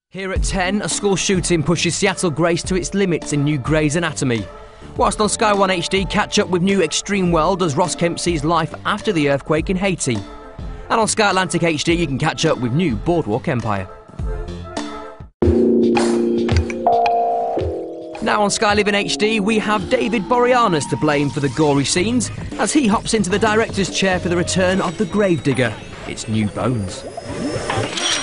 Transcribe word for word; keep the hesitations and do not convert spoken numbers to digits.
Here at ten, a school shooting pushes Seattle Grace to its limits in new Grey's Anatomy. Whilst on Sky One H D, catch up with new Extreme World as Ross Kemp sees life after the earthquake in Haiti. And on Sky Atlantic H D, you can catch up with new Boardwalk Empire. Now on Sky Living H D, we have David Boreanaz to blame for the gory scenes as he hops into the director's chair for the return of The Gravedigger, its new bones.